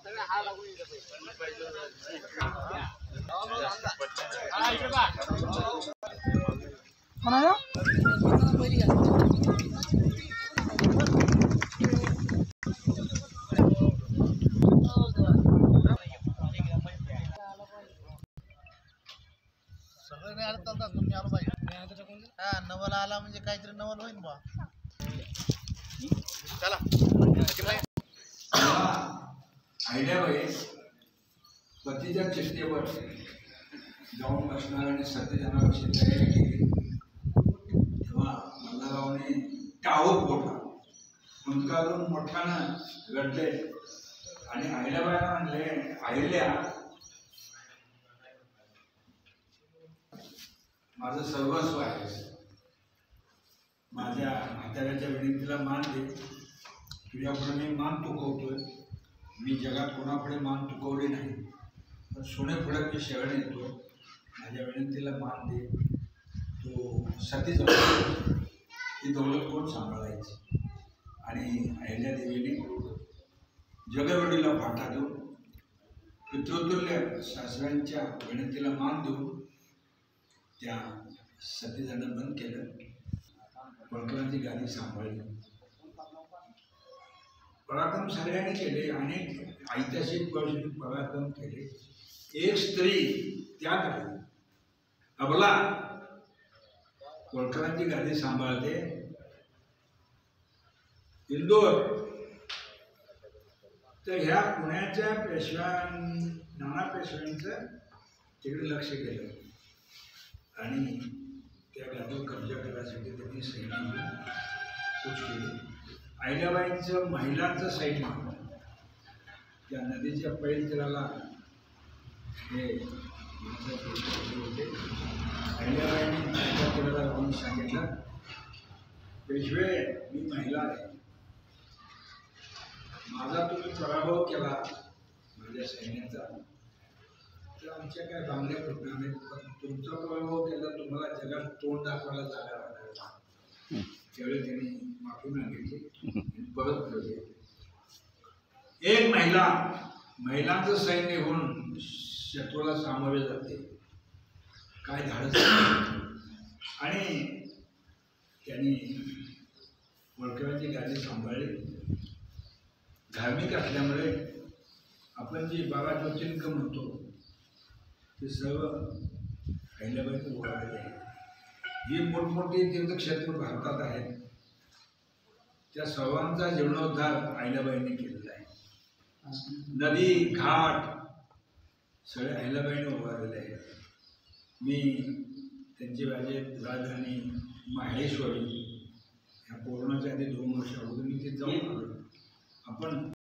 नवल आला म्हणजे काहीतरी नवल होईल बा. चला आयडिया बाई पतीच्या चेष्टेवर जाऊन बसणार आणि सत्यजनाविषयी तयारी केली तेव्हा मल्हाररावने टावर फोडला. मुंकावरून मोठ्यानं रडले आणि अहिल्याबाईला म्हणले, अहिल्या माझं सर्वस्व आहे, माझ्या म्हाताऱ्याच्या विनंतीला मान दे. तुझ्यापुढे मी मान तुकवतोय. मी जगात कोणापुढे मान तुकवली नाही, पण सोन्यापुढे मी शरण येतो. माझ्या विनंतीला मान दे. तो सती जाऊ ही दौलत कोण सांभाळायची. आणि अहिल्यादेवीने जगवडीला फाटा देऊन पितृतुल्य सासऱ्यांच्या विनंतीला मान देऊन त्या सतीजानं बंद केलं. वळकरांची गादी सांभाळली. पराक्रम सगळ्यांनी केले. अनेक ऐतिहासिक पराक्रम केले. एक स्त्री त्या काळी अबला वळकरांची गादी सांभाळते. इंदोर तर ह्या पुण्याच्या नाना पेशव्यांचं तिकडे लक्ष केलं आणि त्या गादीवर कब्जा करण्यासाठी त्यांनी सैन्य कूच केली. अहिल्याबाईंचं महिलांचं सैन्य त्या नदीच्या पैल तीराला हे होते. अहिल्याबाईंनी पैल तीराला जाऊन सांगितलं, पेशवे मी महिला आहे, माझा तुम्ही पराभव केला माझ्या सैन्याचा तर आमच्या काय बांगड्या फुटणार नाहीत, पण तुमचा पराभव केला तुम्हाला जगात तोंड दाखवायला जागा राहणार. त्यावेळी त्यांनी माफी मागितली, परत फिरले. एक महिलांचं सैन्य होऊन शत्रूला सामोरे जाते, काय धाडस. आणि त्यांनी वळकरांची गादी सांभाळली. धार्मिक असल्यामुळे आपण जी 12 ज्योतिर्लिंग म्हणतो ते सर्व अहिल्याबाईंचं उभारलेले आहे. ही मोठमोठी तीर्थक्षेत्र भारतात आहेत, त्या सर्वांचा जीर्णोद्धार अहिल्याबाईंनी केलेला आहे. नदी घाट सगळे अहिल्याबाईंनी उभारलेले आहेत. मी त्यांची राजधानी माहेश्वरी ह्या कोरोनाच्या आधी 2 वर्ष अगोदर मी ते जाऊन आलो. आपण